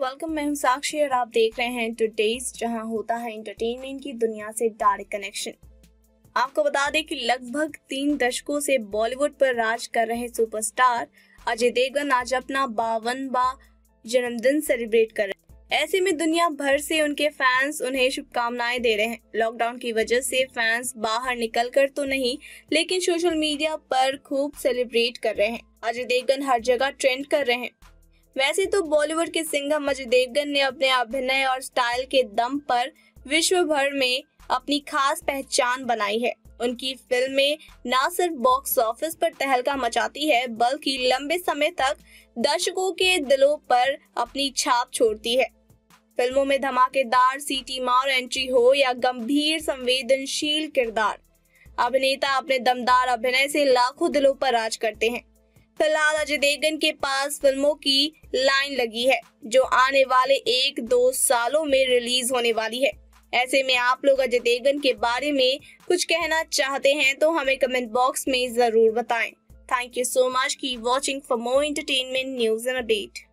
Welcome. मैं हूं साक्षी और आप देख रहे हैं टुडेज, जहां होता है एंटरटेनमेंट की दुनिया से डायरेक्ट कनेक्शन। आपको बता दें कि लगभग 3 दशकों से बॉलीवुड पर राज कर रहे सुपरस्टार अजय देवगन आज अपना 52वां जन्मदिन सेलिब्रेट कर रहे हैं। ऐसे में दुनिया भर से उनके फैंस उन्हें शुभकामनाएं दे रहे हैं। लॉकडाउन की वजह से फैंस बाहर निकल कर तो नहीं, लेकिन सोशल मीडिया पर खूब सेलिब्रेट कर रहे हैं। अजय देवगन हर जगह ट्रेंड कर रहे हैं। वैसे तो बॉलीवुड के सिंघम अजय देवगन ने अपने अभिनय और स्टाइल के दम पर विश्व भर में अपनी खास पहचान बनाई है। उनकी फिल्में न सिर्फ बॉक्स ऑफिस पर तहलका मचाती है, बल्कि लंबे समय तक दर्शकों के दिलों पर अपनी छाप छोड़ती है। फिल्मों में धमाकेदार सीटी मार एंट्री हो या गंभीर संवेदनशील किरदार, अभिनेता अपने दमदार अभिनय से लाखों दिलों पर राज करते हैं। फिलहाल अजय देवगन के पास फिल्मों की लाइन लगी है जो आने वाले 1-2 सालों में रिलीज होने वाली है। ऐसे में आप लोग अजय देवगन के बारे में कुछ कहना चाहते हैं तो हमें कमेंट बॉक्स में जरूर बताएं। Thank you so much, keep watching for more entertainment news and update.